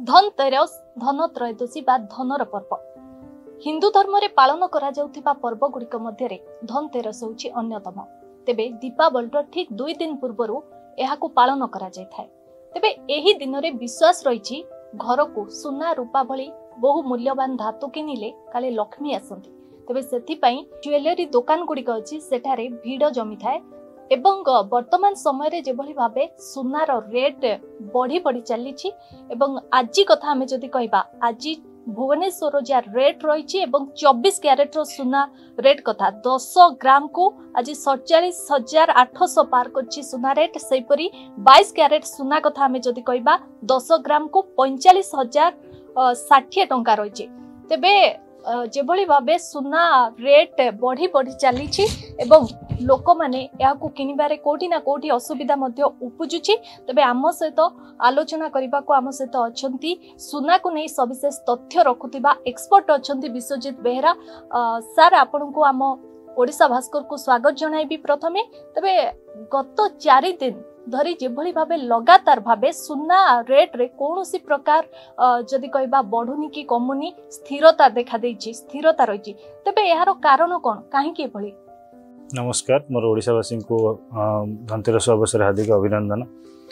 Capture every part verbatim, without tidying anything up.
धनतेरस धन त्रयोदशी बा धनर पर्व हिंदू धर्म रे पालन करा जाउथिबा पर्व गुड़िक मध्य धनतेरस होउछि अन्यतम। तेबे दीपावली ठीक दुई दिन पूर्व एहाकु पालन करा जाय थाए। तेबे एही दिन रे विश्वास रहिछि घर को सुना रूपा भली बहु मूल्यवान धातु किनिले काले लक्ष्मी आसंती। तेबे सेथि पई ज्वेलरी दुकान गुड़िक अछि सेठारे भीड़ जमी थाए एवं वर्तमान समय रे जेभली भाबे सुनार रेट बढ़ी बढ़ी चली एवं आजी कथा हमें जदि कहबा आजी भुवनेश्वर जा रेट रही एवं चौबीस क्यारेट रो सुना रेट कथा दस ग्राम को आज सैंतालीस हजार आठश पार करछि सुना रेट। सेपरी बाईस क्यारेट सुना कथा हमें जदि कहबा दस ग्राम को पैंतालीस हजार षाठी टंका रही। तेबे जेभली भाबे सुना रेट बढ़ी बढ़ी चली एवं लोक माने याकु किनिबारे कोठी ना कोठी असुविधा मध्य उपुजुची। तबे आम सहित आलोचना करबा को आम सहित अछंती सुना को नै सविशेष तथ्य रखुतिबा एक्सपर्ट अछंती विश्वजीत बेहरा। सर आपन को आम ओडिसा भास्कर को स्वागत जणाइबी। प्रथमे तबे गत चार दिन धरी जेभली भाबे लगातार भाबे सुना रेट रे कोनोसी प्रकार जदि कहबा बढ़ुनी कि कमुनी स्थिरता देखा देछि स्थिरता रहिछि। तबे यार कारण कोन काहे कि भली? नमस्कार, मोर ओडिशावासी को धनतेरस अवसर हार्दिक अभिनंदन।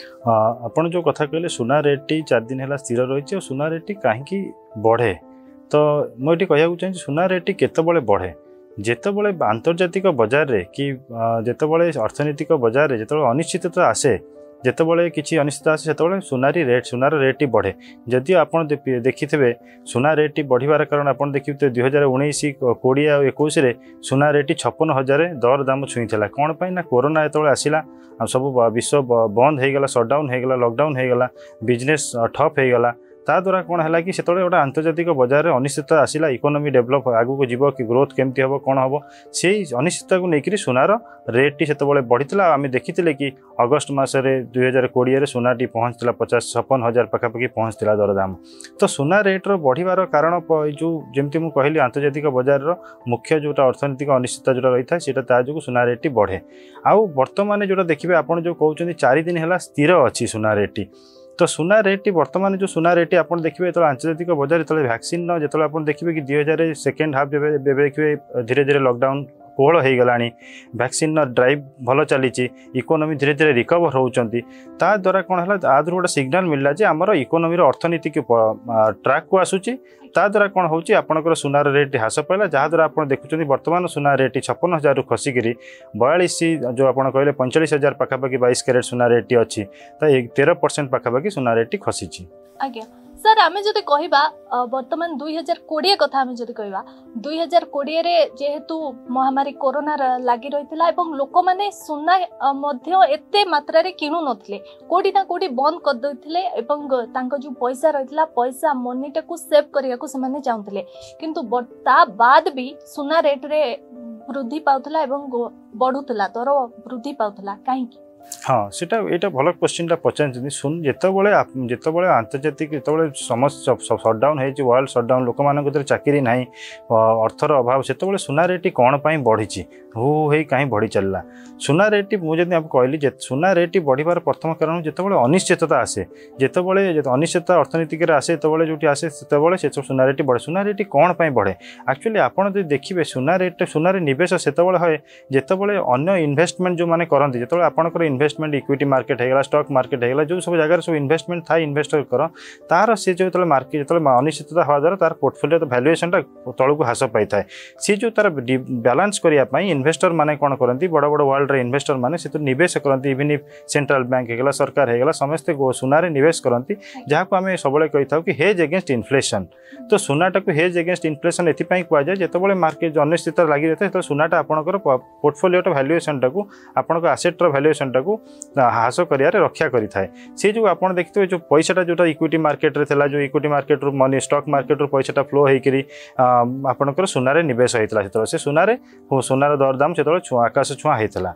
आपन जो कथा कहले सुना रेट चार दिन है स्थिर रही और सुना रेट कहीं बढ़े तो मुझे कहूँ चाहिए सुना रेट केतबले बढ़े जेतबले आंतर्जातिक बजार रे कि जेतबले अर्थनैतिक बजार रे जेतबले अनिश्चितता आसे जेतबले किछि अनिश्चितता आसे सेतबले सुनारी रेट सुनार रेट बढ़े। जदि आपन देखिथिबे सुना रेट बढ़िबार कारण आपन देखिथिबे दुई हजार उन्नीस कोड़े आ इक्कीस रे सुना रेट छप्पन हजार दर दाम छुईला। कौन पाई ना कोरोना जेतबले आसिला सब विश्व बंद हो गला, सटडाउन हो गला, लॉकडाउन हो गला, बिजनेस ठप हो गला। ता द्वारा कौन है कि सेतबले गोटे आंतर्जातिक बजार में अनिश्चितता आसिला, इकोनॉमी डेवलप आगू को जीव कि ग्रोथ केमती हम कौन हम से अनिश्चितता को लेकर सुनार रेट सेतबले बढ़ीला। आम देखी कि अगस्ट मसरे दुई हजार कोड़े सुनाटी पहुँचला पचास छप्पन हजार पाखापाखि पहुँचला दरदाम। तो सुना रेट्र बढ़िबार कारण जो जमी मुझे कहली आंतर्जातिक बजार मुख्य जोटा अर्थनैतिक अनिश्चितता जोटा रही है सीटा ता जो सुना रेट बढ़े। आउ बर्तमान जोटा देखिए आपड़ जो कहते चार दिन है स्थिर अच्छी सुना रेट। तो सुना रेट वर्तमान जो सुना रेट आप देखिए जो आंतर्जातिक बजार जो वैक्सीन जो आप देखिए कि दुई हजार सेकेंड हाफ जब देखिए धीरे धीरे लॉकडाउन कोहल हो गला, वैक्सीन ड्राइव भल चली, इकोनॉमी धीरे धीरे रिकवर होती। ता द्वारा कौन है आदि गोटे सिग्नाल मिलला जे आमर इकोनॉमी अर्थनीति ट्रैक को आसूची। ता द्वारा कौन होची आपनकर सुनार रेट ह्रास पाइला जहाँ द्वारा आप देखुं बर्तमान सुना रेट छप्पन हजार रु खसिकी बयालीस जो आप कहले पैंचाश हजार पाखापाखि बाईस कैरेट सुना रेट अच्छी तेरह परसेंट पाखापाखि सुना रेट खसी। आज्ञा सर आमे जदि कहबा वर्तमान दुई हजार कोड़े कथा आमे जदि कहबा दुई हजार कोड़े रे जेहेतु महामारी कोरोना लागि रहितला एवं लोक माने सुना मध्य एते मात्रा रे किनु नथिले, कोडी ना कोडी बंद कर दैथिले एवं तांको जो पैसा रहितला पैसा मनीटा को सेव करिया को से माने चाहुतले। किंतु ता बाद भी सुना रेट रे वृद्धि पाउतला एवं बढ़ुतला दर वृद्धि पाउतला काहे कि? हाँ सीटा यहाँ भल क्वेश्चन पचार सुन जितेबाला जितेबाला आंतर्जातिक जितेबाला समस्या सटडाउन हो वर्ल्ड सटडाउन लोक मान चाकरी ना अर्थर अभाव से सुना रेट कौन पर बढ़ी हु हो कहीं बढ़ी चलला। सुना रेट मुझे कहली सुना रेट बढ़िबार प्रथम कारण जितेबाला अनिश्चितता आसे जितेबाला अनिश्चितता अर्थनीतिक आसे जो जो आसे से सुना रेट बढ़े। सुना रेट कौन पर बढ़े एक्चुअली आपड़ जो देखिए सुना रेट सुनार निवेश से है जितेबाला अन्य इन्वेस्टमेंट जो मैंने करती जो आपंकर इन्वेस्टमेंट इक्विटी मार्केट होगा, स्टॉक मार्केट होगा, जो सब जगह सब इन्वेस्टमेंट था इन्वेस्टर कर तार सी जो मार्केट जो अनिश्चितता हवा द्वारा तार पोर्टफोलियो वैल्यूएशन तल को ह्रास पाई था सी जो तार बैलेंस करने इन्वेस्टर माने कौन करती बड़ बड़ वर्ल्ड रे इन्वेस्टर माने से निवेश करती इवन सेंट्रल बैंक होगा सरकार होगा समस्ते सुनारे निवेश करती जहाँ को आम सब कही था कि हेज एगेन्स्ट इन्फ्लेशन। तो सुनाटा को हेज एगेन्स्ट इन्फ्लेशन ये कहुए जितेबाला मार्केट अनिश्चितता लगी रही है सुनाटा आपंकर पोर्टफोलियो वैल्यूएशन टाक आपण आसेट्र वैल्यूएशन टाक ह्रास कर रक्षा करें से जो आप देखते जो पैसाटा जो इक्विटी मार्केट रे थला जो इक्विटी मार्केट रू मनी स्टॉक मार्केट रू पैसाटा फ्लो होकर आपंकर सुनारे निवेश होता से सुनारे सुनार दरदाम से आकाश छुआ होता।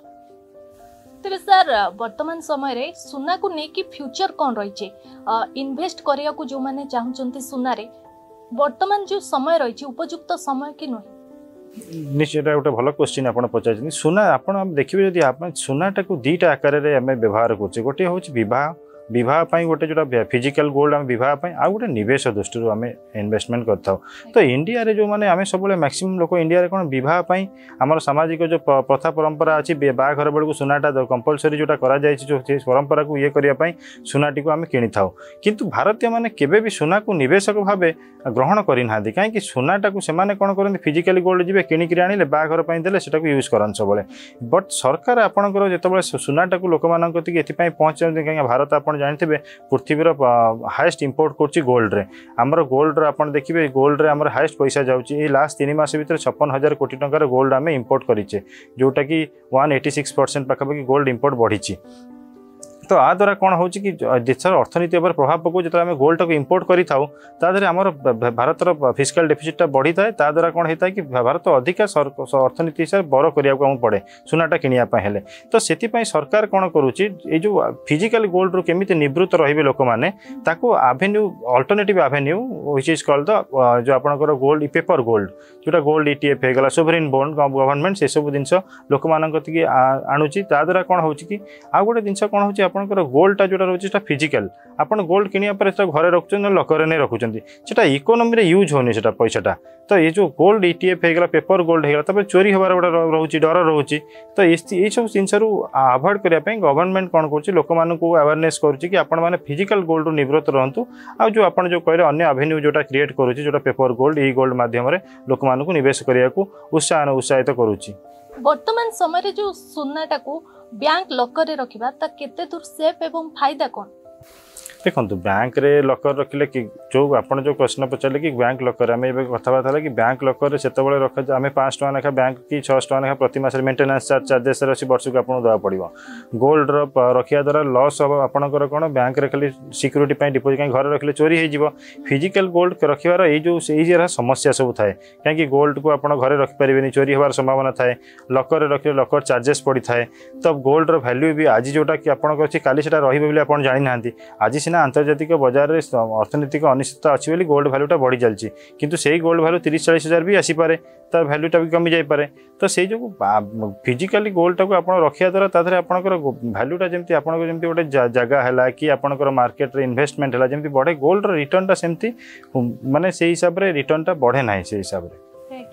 तेरे सर वर्तमान समय रे सुना को नेकी फ्यूचर कौन रही इन्वेस्ट करिया को जो माने चाहउचंती सुना रे वर्तमान जो समय रही उपयुक्त समय कि नुहे? निश्चित गोटे भल क्वेश्चन आप पचार सुना आप देखिए जब आप सुनाटा को दुईटा आकार में आम व्यवहार करें गोटे हूँ बहुत बहुत गोटे जो फिजिकल गोल्ड आम बहुत आ गोटे निवेश दृष्टि आम इन्वेस्टमेंट करता तो इंडिया रे जो मैंने आम सब मैक्सिमम लोक इंडिया कौन बहुत आम सामाजिक जो प्रथा परंपरा अच्छी बाहाघर बेलू सुनाटा कंपलसरी जोटा करा जो परंपरा को ये करने सुनाटी को आम किनी था किंतु भारतीय मैंने केबे भी सुना को निवेशक भाव ग्रहण करना कहीं सुनाटा को सेमाने कौन करते फिजिकली गोल्ड जी किणिक आने बाहाघर देले सेटा को यूज करन सब बट सरकार आपंकर जो सुनाटा को लोक मान पहुँचा कहीं भारत आप जानते पृथ्वीर हाएस्ट इंपोर्ट कर गोल्ड रे आमर गोल्ड आप देखिए गोल्ड रे आमर हाएस्ट पैसा जाऊँगी लास्ट तीन मास भर छप्पन हजार कोटी टंकार गोल्ड आम इंपोर्ट करें जोटा कि वन एटी सिक्स परसेंट पाखापाखि गोल्ड इंपोर्ट बढ़ी तो आ द्वारा कौन हो देशर अर्थनीति उपर प्रभाव पकाऊ जो आम गोल्ड को इंपोर्ट करी था तादरे आमर भारतर फिस्काल डेफिसिटा बढ़ी थाए द्वारा कौन होता है कि भारत अधिका अर्थनीति हिसाब बर करने पड़े सुनाटा किनापे तो से सरकार कौन करुच्ची जो फिजिकल गोल्ड रू केमी निवृत्त रे लोक मैंने avenue alternative avenue which is called the जो आपंकर गोल्ड पेपर गोल्ड जोटा गोल्ड ईटीएफ होगा सोवरेन बॉन्ड गवर्नमेंट से सब जिन लोक मान आणुची द्वारा कौन हो गोटे जिन कौन हो आपंकर गोल्डटा जोटा रोचे फिजिकल आप गोल्ड किनिया घरे रखुच्च लकर नहीं रखुच्च से इकोनोमी रे यूज होनी से पैसाटा तो ये जो गोल्ड ईटीएफ होगा पेपर गोल्ड होगा चोरी हबार गोटे रोचे डर रोचे तो ये सब जिन अवॉइड करने गवर्नमेंट कौन कर लोक मानू अवेयरनेस कर फिजिकल गोल्ड निवृत्त रहतु आ जो आप जो कहले अन्य एवेन्यू जोटा क्रिएट करुच्ची जोटा पेपर गोल्ड ई गोल्ड माध्यम लोक मानू निवेश करने को उत्साह उत्साहित करुच्ची वर्तमान समय जो सुनाटा को बैंक लकर रे रखिबा त केते दूर सेफ एवं फायदा कौन देखो बैंक रे लकर रखिले कि जो आपन जो क्वेश्चन पचारे कि बैंक लकर आम ए कथबार्ता कि बैंक लकर से रखा आम पाँच टका लेखा बैंक कि छः टका लेखा प्रति मास मेन्टेनान्स चार्ज चार्जेस अच्छी वर्ष को आपको देवा पड़ो गोल्ड रखा द्वारा लॉस हम आपंकर कौन बैंक रे खाली सिक्यूरीटी डिपोजिट कहीं घर रखिले चोरी हो फिजिकल गोल्ड रखार ये जो ये समस्या सब थाए कहीं गोल्ड को आप घरे रखिपारे चोरी हबार संभावना थाए लकर रखिले लकर चार्जेस पड़ी थाए तो गोल्ड वैल्यू भी आज जोटा कि आपंकर अच्छी काली से आप जानी ना आज सीना आंतर्जातिक बजार में अर्थनैतिक अनिश्चितता अच्छी बोली गोल्ड वैल्यूटा बढ़ी चलती किंतु से गोल्ड वैल्यू तीस चालीस हजार भी आसीपे तार वैल्यूटा भी कमी जापे तो से जो फिजिकली गोल्डटा को आप रखा द्वारा तादे आपंकर वैल्यूटा जमी आप गोटे जगह है कि आपंकर मार्केट रे इन्वेस्टमेंट है जमी बढ़े गोल्ड रिटर्नटा सेमती माने से हिसाब रे रिटर्नटा बढ़े ना से हिसाब रे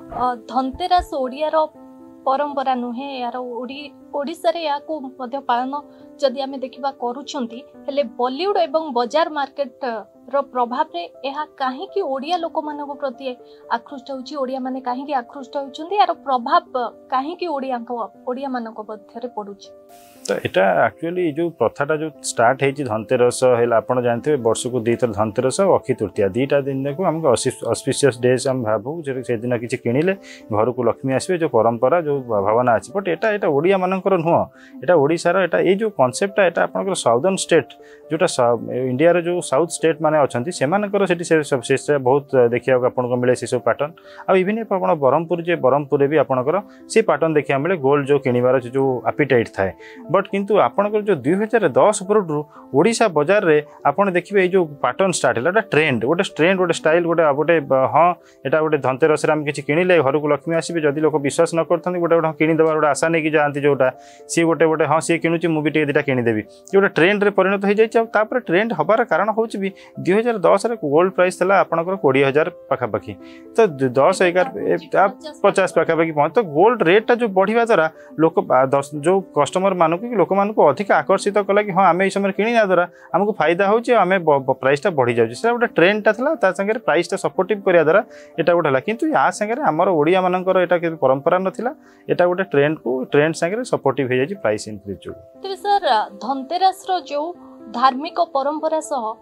धनतेरस ओडियार परंपरा नुहे यार ओडिशा रे या को मध्य पालन जदि आमे देखिबा करूछंती हेले बॉलीवुड एवं बाजार मार्केट रो प्रभाव रे एहा काहे कि ओडिया लोक मानको प्रति आकृष्ट होची ओडिया माने काहे कि आकृष्ट होचंती यार प्रभाव काहे कि ओडिया को ओडिया मानको मध्य रे पडुची तो यहाँ एक्चुअली जो प्रथाटा जो स्टार्ट होती धनतेरस है आप जानते वर्ष को दी थर धनतेरस और अक्षय तृतीया दुईटा दिन को आम ऑस्पिशियस डेज आम भावु से दिन किसी किणिले घर को लक्ष्मी आसवे जो परंपरा जो भावना अच्छी बट एटा एटा ओडिया मानकर नुह एटा ओडिशार एटा ये जो कॉन्सेप्टटा एटा आपनकर साउदर्न स्टेट जोटा इंडिया रे जो साउथ स्टेट माने अछंती सेमानकर सेठी से बहुत देखिया आपनको मिले से सब पैटर्न आ इवन आप ब्रह्मपुर जे ब्रह्मपुर भी आपनकर से पैटर्न देखिया मिले गोल्ड जो किनिबार जो एपिटाइट थाए बट किंतु आपनकर जो दुई हजार दस परठू ओडिशा बाजार रे आपन देखिए जो पैटर्न स्टार्ट है ट्रेंड गोटे ट्रेंड गोटे स्टाइल गोटे गोटे हाँ यहाँ गोटे धनतेरस आम किसी किणिले घर को लक्ष्मी आसवे जदि लोक विश्वास न करते गोटे गोटे किणीदेवा गोटे आशा नहीं जाती जोटा सी गोटे गोटे हाँ सी किणुची मुझे दुटा किणीदेवी गोटे ट्रेंड रे परिणत हो जाए ट्रेंड हबार कारण हूँ भी दुई हजार दस गोल्ड प्राइस था आपंकर कोड़े हजार पाखापाखि तो दस एगार पचास पाखापाखि पहुँच तो गोल्ड रेटा जो बढ़िया द्वारा लोक जो कस्टमर मानक कि लोक मानक अधिक आकर्षित कला कि हाँ आम ये समय किणा द्वारा आमको फायदा होची आम प्राइसटा बढ़ी जाऊँगी गोटे ट्रेंडटा था सागर प्राइसटा सपोर्टिव करा द्वारा यहाँ गोटे है कितु या सागर आमर ओडिया मानकर यहाँ परंपरा नाला यहाँ गोटे ट्रेंड को ट्रेंड सागर सपोर्टिव हो जाए प्राइस इनक्रीज जो तेरे सर धनतेरस जो धार्मिक परंपरा सह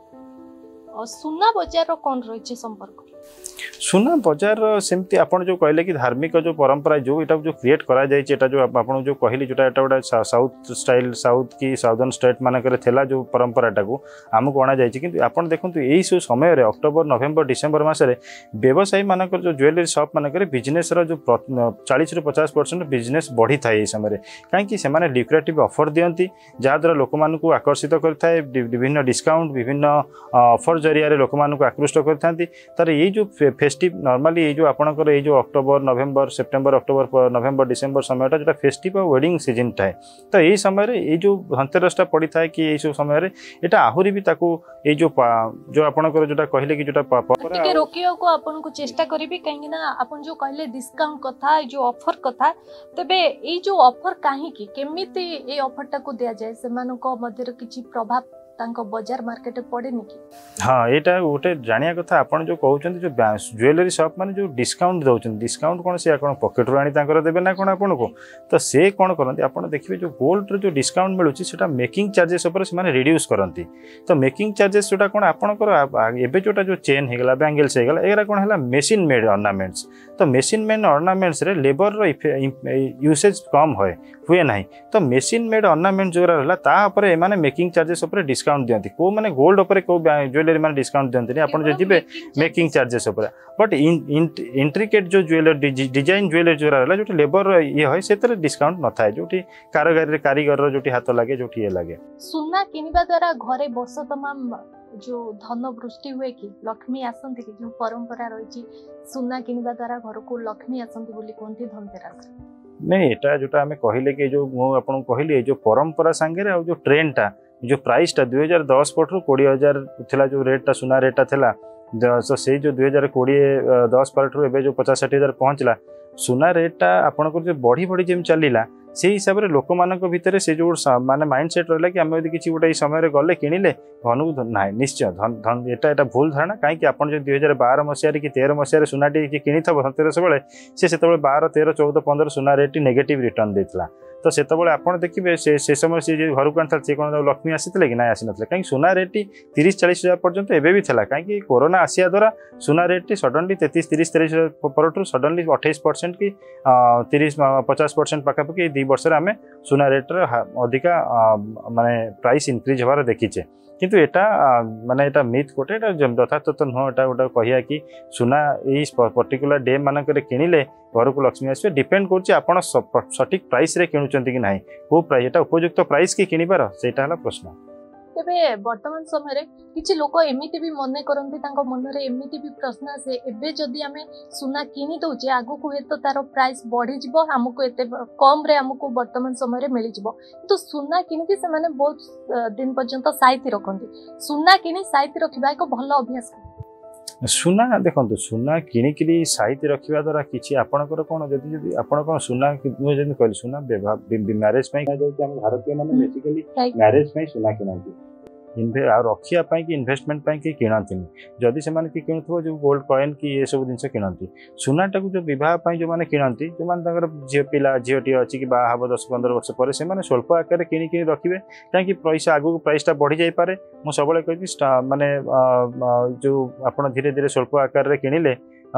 सुना बजार कौन रही संपर्क सुना बजार सेमती आपन जो कहले कि धार्मिक जो परंपरा जो इटा जो क्रिएट करा जाय छै एटा जो आपन जो कहली जोटा एटा गोटा साउथ स्टाइल साउथ की साउदर्न स्टेट मानकर थेला जो परंपराटा को आमको अणा जाय छै किंतु आपन देखंतु एई सो समय रे अक्टोबर नवेम्बर डिसेम्बर मास रे व्यवसायी मानकर जो ज्वेलरी शॉप मानकर बिजनेस रो जो चालीस रु पचास परसेंट बिजनेस बढ़ी थाए एई समय रे काहे कि से माने ल्यूक्रेटिव ऑफर दियंती जा द्वारा लोक मान को आकर्षित करथाय विभिन्न डिस्काउंट विभिन्न ऑफर जरिया रे लोक मान को आकृष्ट करथांती तार ये जो फेस्टिव नॉर्मली ये जो आपनकर ये जो October November September October November December समय जो फेस्टिव और वेडिंग सीजन थाए तो यही समय ये जो धनतेरसटा पड़ी था कि ये सब समय यहाँ आहरी भी ताकू ये जो जो आपनकर जोटा कहले कि जोटा टिके रोकियो को आपन को चेष्टा करिबी कहीं ना आपन जो कहले डिस्काउंट कथा जो ऑफर कथा तबे ये जो ऑफर काहे की केमिति ये ऑफर टा को दिया जाए से मानो को मध्य किछि प्रभाव तांको बाजार मार्केट पड़े नि कि हाँ एटा गोटे जानिया कथा आपण जो कहउछन जो ज्वेलरी शॉप माने जो डिस्काउंट दउछन डिस्काउंट कोन से आपण पॉकेट रो आनी तांकर देबे ना कोन आपण को तो से कोन करंती आपण देखिबे जो गोल्ड रो जो डिस्काउंट मिलुची सेटा मेकिंग चार्जेस ऊपर से माने रिड्यूस करंती तो मेकिंग चार्जेस जोटा कोन आपण कर एबे जोटा जो चेन हे गेला बैंगल्स हे गेला एरा कोन हला मशीन मेड ऑर्नामेंट्स तो मशीन मेड ऑर्नामेंट्स रे लेबर रो यूसेज कम होय हुए नाही तो मशीन मेड ऑर्नामेंट जोरा रहला ता ऊपर ए माने मेकिंग चार्जेस ऊपर डिस्काउंट दियंती को माने गोल्ड ऊपर को ज्वेलरी माने डिस्काउंट दियंती आपण जो जिबे मेकिंग चार्जेस ऊपर बट इंट्रिकेट जो ज्वेलरी डिजाइन ज्वेलरी जोरा रहला जोटी लेबर ये होय सेतरे डिस्काउंट न थाए जोटी कारीगर कारीगर रो जोटी हाथ लागे जोटी ये लागे सुना किनिबा द्वारा घरे वर्ष तमाम जो धन वृष्टि हुए कि लक्ष्मी आसंती कि जो परंपरा रही सुना किनिबा द्वारा घर को लक्ष्मी आसंती बोली कोनती धनतेरस नहीं एटा जोटा हमें कहले कि जो मु आपन कहली जो परंपरा संगे रे जो ट्रेंड टा जो प्राइस टा दुई हजार दस पटरू कोड़ी हजार थिला जो रेट टा सुना रेट टा थिला तो से जो दुई हजार कोड़ी दस पटरू एबे जो पचास षाठी हजार पहुँचला सुना रेट टा आपन को जो बढ़ी बढ़ी जेम चलीला से हिसाब से लोक मान भितर से जो माने माइंड सेट रहा कि आम यदि किसी गोटे समय गले किणिले धन को ना निश्चय धन धन एटा भूल धारणा कहीं आप दुई हजार बार मसीह कि तेरह मसीह सुनाटी कि धनतेरस बेले से से बार तेरह चौदह पंद्रह सुना रेट नेगेटिव रिटर्न देता तो से आप देखिए से से समय से घर को आनी सी कौन लक्ष्मी आसी कि ना आसी ना कहीं सुना रेट तीस चालीस हजार पर्यटन एवं भी था कहीं कोरोना आसिया द्वारा सुना रेट सडनली तैतीस तीस तीस पर सडनली अठाईस परसेंट कि तीस पचास परसेंट पखापाखि दु वर्ष आम सुना रेट्रे अधिका माने प्राइस इनक्रिज हबार देखीचे किंतु एटा माने एटा मिथ कोटे एटा यथार्थ तो नुह एटा गोटे कहिया कि सुना ये पर्टिकुलर डे मानक किणिले घर को लक्ष्मी आसवे डिपेंड करछि आपण सटीक प्राइस रे किणुचंती कि नाही को प्राइस एटा उपयुक्त प्राइस की किणिबार सेटा हला प्रश्न तेबे वर्तमान समय रे किछि लोक एमिति भी मने करंती तांको मन रे एमिति भी प्रश्न आसे एबे जदी आमे सुना किनी दउचे आगु को हेतो तारो प्राइस बढ़ी जिवो हमको एते कम रे हमको वर्तमान समय रे मिली जिवो तो सुना किनी कि से माने बहुत दिन पर्यंत साइति रखंती सुना किनी साइति रखिबा एक भलो अभ्यास सुना देखो सुना किणिकी साइति रखा द्वारा किसी आपणकर कौन जदि जदि आपण कौन सुना मुझे कहली सुना मैरेज भारतीय मैंने बेसिकली मैरेज सुना किणती इनभे रखापी कि इन्वेस्टमेंट कि किणती जदि से कि किणुव जो गोल्ड कॉइन कि ये सब जिन किणती सुनाटा को जो बहुत जो मैंने किणती जो मैंने झील पिला झीटी अच्छी कि बाहा दस पंद्रह वर्ष पर से स्वल्प आकार किणी रखिए कहीं पैसा आगू प्राइसटा बढ़ी जापे मुझे सब कही माने जो आप धीरे धीरे स्वल्प आकार किणिले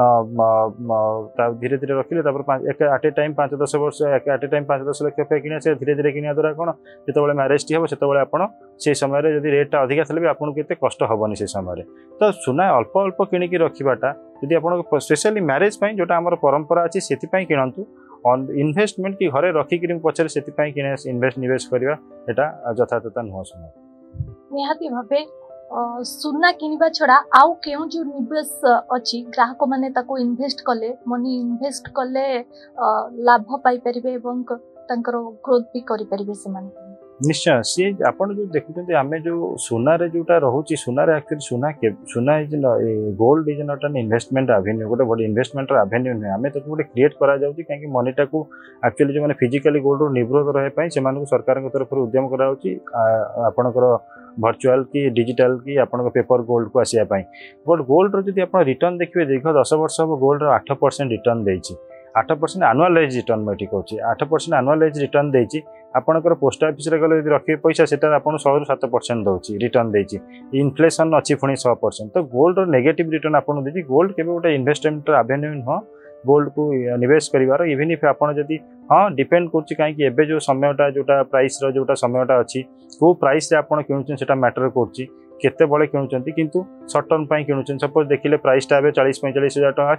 धीरे धीरे रखिले आट ए टाइम पांच दस वर्ष आट ए टाइम पांच दस लक्ष रुपया किणा से धीरे धीरे किणा द्वारा कौन जो मैरेज टी हम से आपड़ से समय जब रेटा अधिका थे भी आपको केते कष्ट हेनी से समय तो सुना अल्प अल्प किणिकी रखाटा जदि आप स्पेशली मैरेज जोटा आम परंपरा अच्छी से किणतु इन्वेस्टमेंट कि घरे रखिक पचर से इन्वेस्ट निवेश करवा यहाँ यथार्थता नुह सुना निहाती भाबे सुना किनिबा छड़ा आउ केउ जो निवेश अछि ग्राहक माने ताको इन्वेस्ट कले मनी इन्वेस्ट कले लाभ पाई परिबे एवं तांकर ग्रोथ भी करि परिबे से माने निश्चय सी आपन जो देखुछन्ते आमे जो सुना रे जोटा रहउची सुना रे एक्चुअली सुना के सुना is gold is not an investment avenue गोटे बड़ी इन्वेस्टमेंट एवेन्यू नहीं आमे ताको गोटे क्रिएट करा जाउची काहे मनीटा को एक्चुअली जो माने फिजिकली गोल्ड रो निवृत्त रहे पई से मानको सरकार के तरफ उद्यम करा जाउची आपनकर भर्चुआल कि डिजिटल कि आपन पेपर गोल्ड को आसिया पाई बट गोल्ड रो जदि आपन रिटर्न देखिबे दीर्घ दस वर्ष हम गोल्ड रो आठ परसेंट रिटर्न देइची आठ परसेंट एनुअलाइज रिटर्न मैं ठीक कहूँ आठ परसेंट एनुअलाइज रिटर्न देइची आपनकर पोस्ट ऑफिस रे गले रखिए पैसा सेटा आपन सौ रु सात परसेंट दउची रिटर्न देइची इन्फ्लेशन अच्छी पुणी सौ परसेंट तो गोल्ड रो नेगेटिव रिटर्न आपन देइची गोल्ड केबे गोटे इन्वेस्टमेंट एवेन्यू नुह गोल्ड को निवेश करिवार इवन इफ आपन जदि हाँ डिपेंड करछि काहे कि एबे जो समयटा जोटा प्राइस रो जोटा समयटा अछि को प्राइस रे आपन किनुछन सेटा मैटर करछि केते बळे किनुछन्ती किंतु शॉर्ट टर्म पई किनुछन सपोज देखिले प्राइस टा एबे चालीस पैंतालीस हजार टका अछि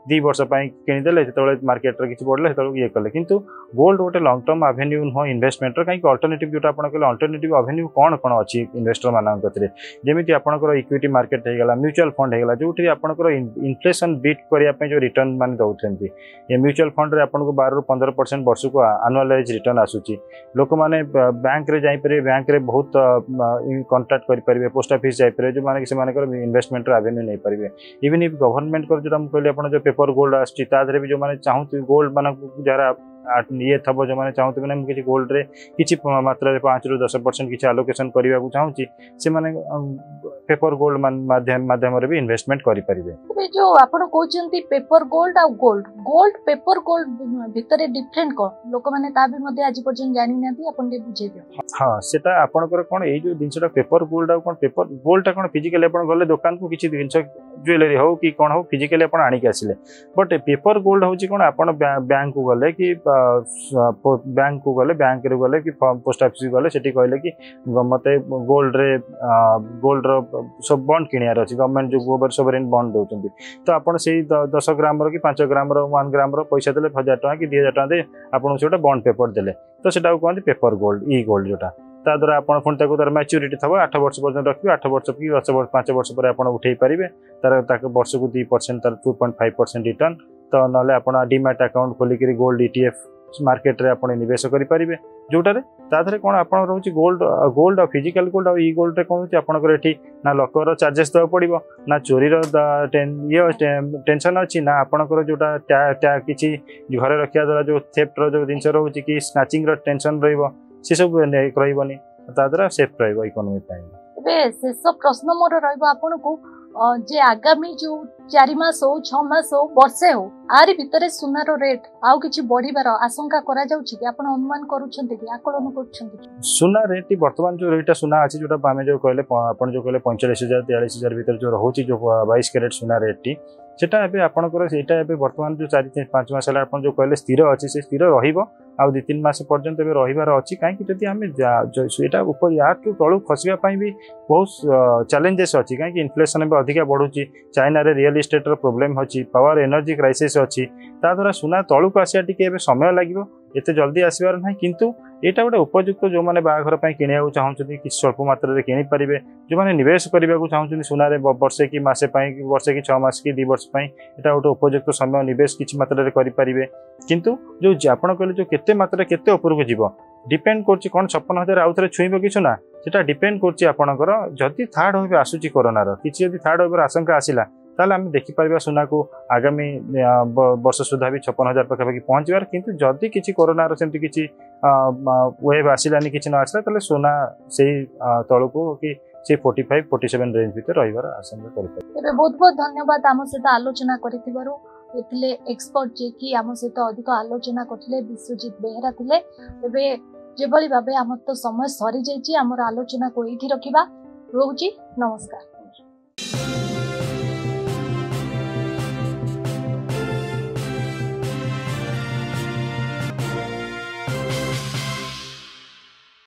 दी वर्ष किणीदे जो मार्केट किसी बढ़ले ये कले किंतु गोल्ड गोटे लंग टर्म आवेन्यू नुह इन्वेस्टमेंट कहीं अल्टरनेटिव जो आप अल्टरनेटिव आवेन्यू कौन कौन अच्छी इन्वेस्टर मान जमी आपंकर इक्विटी मार्केट होगा म्यूचुअल फंड होगा जो आपंकर इन्फ्लेशन बीट करने जो रिटर्न मान दौरान ये म्यूचुअल फंड रे आपको बारह रु पंद्रह परसेंट वर्ष को आनुआलाइज रिटर्न आसूची लोक मैंने बैंक रे जाइपर बैंक रे बहुत कंटाक्ट करेंगे पोस्ट ऑफिस जाइपर जो मैंने से इन्वेस्टमेंट आवेन्यू नहीं पारे इवन इफ गवर्नमेंट को जो कहली आप जो पेपर गोल्ड आसर भी जो मैंने चाहूँ गोल्ड मान जरा ये थब जो मैंने चाहते मैंने किसी गोल्ड रे किसी मात्रा पाँच रु दस परसेंट किसी आलोकेशन करने को चाहूँगी से मैंने पेपर गोल्ड माध्यम माध्यम भी इन्वेस्टमेंट करेंगे जो आप कहते पेपर गोल्ड आ गोल्ड गोल्ड पेपर गोल्ड भितर डिफरेंट कौन लोक मैंने आज पर्यटन जानी ना बुझे दियो हाँ सेटा आपनकर कौन ये जो जिनसा पेपर गोल्ड आ कौन पेपर गोल्ड कौन फिजिकली आप गले दुकान को किसी जिन ज्वेलरी हो कि कौन हो फिजिकली आप आणिक आसिले बट पेपर गोल्ड हूँ कौन आप बैंक को गले कि बैंक को गले बैंक रे गले कि पोस्ट ऑफिस गले से कहले कि मत गोल्ड रे गोल्ड रो सब बॉन्ड किनियार अछि गवर्नमेंट जो गोबर सोवरेन बॉन्ड दउचंती तो आपण से दस ग्राम रो कि पाँच ग्राम रो वन ग्राम रो पैसा देले हजार टका कि दो हजार टका दे आपण से बॉन्ड पेपर देले तो सेटा कहते पेपर गोल्ड ई गोल्ड जोटा ता द्वारा आपण पुणी तार मैच्योरिटी थब आठ वर्ष पर्यटन रखिए आठ वर्ष कि दस वर्ष पाँच वर्ष पर आप उठे पारे तार वर्ष को दुई परसेंट तार two point five percent return तो ना आप डीमैट अकाउंट खोलिक गोल्ड ईटीएफ मार्केट रे आपण निवेश करेंगे जोटारे ताधरे कौन आप रोचे गोल्ड गोल्ड फिजिकल गोल्ड और ई गोल्ड कौन होती आपंकर ये ना लकर चार्जेस देवा पड़ो ना चोरी ये टेंशन अच्छी ना आपंकर जोटा किसी घरे रखा द्वारा जो थेफ्ट जो जिन रोचे कि स्नाचिंग टेंशन रे सब रही ताद्वारा सेफ रकोनोमी शेष प्रश्न मोर रहा जे आगामी जो चार मास हो छ मास हो वर्षे हो आरी भितर सुनार रेट आउ किछि बढ़िबार आशंका करा जाउछि कि आपण अनुमान करूछन्ते कि आकलन करूछन्ते कि सुना रेट वर्तमान जो रेट सुना अछि जोटा आमे जो कहले आपण जो कहले पैंतालीस हजार तैंतालीस हजार भीतर जो रहउछि जो बाईस कैरेट सुना रेट टी सेटा एबे आपनकर सेटा एबे वर्तमान जो चार पाँच मास हला आपण जो कहले स्थिर अछि से स्थिर रहिबो आ दो तीन मास पर्यंत एबे रहिबार अछि काहे कि जदि आमे सेटा ऊपर या टू तळु खसिबा पई भी बहुत चैलेंजेस अछि काहे कि इन्फ्लेशन एबे अधिका बढ़ुछि चाइना रे रियल एस्टेट रो प्रॉब्लम अछि पावर एनर्जी क्राइसिस अछि ता द्वारा सुना तळु को आसिया टिके एबे समय लागिबो एते जल्दी आसीबार नाही किंतु एटा गोटे उपयुक्त जो मैंने बाहाघर किणा चाहूँगी कि स्वल्प मात्रा किनी पारे जो मैंने निवेश करने को चाहूँ सुना वर्षे कि मसे वर्षे कि छः मास कि दु वर्ष एटा गोटे उपयुक्त समय निवेश किसी मात्रा करेंगे किंतु जो आप कहले जो केते मात्रा केते उपरको जीव डिपेंड करछि कोन छप्पन हजार आउ थे छुईब कि ना सेटा डिपेंड करछि आपनकर जदि थर्ड वेव आसुची कोरोनार किछि जदि थर्ड वेव आशंका आसिला ताले आम देखिपर सुना को आगामी वर्ष सुधा भी छप्पन हजार पाखापाखि पहुँचार किंतु जदि किसी कोरोनार सेमती किसी वेव आसिलानी किसी न आसला ताले सोना से तल को कि से forty five forty seven range भीतर रहिबार आशंका करिपारे। बहुत बहुत धन्यवाद आम सहित आलोचना करिथिबारु एथिले एक्सपर्ट जे कि आम सहित अधिक आलोचना करथिले विश्वजीत बेहेरा थिले। एबे जेभली भाबे आम तो समय सरी जाइछि आमर आलोचना को एठी रखिबा। रोहुछि नमस्कार।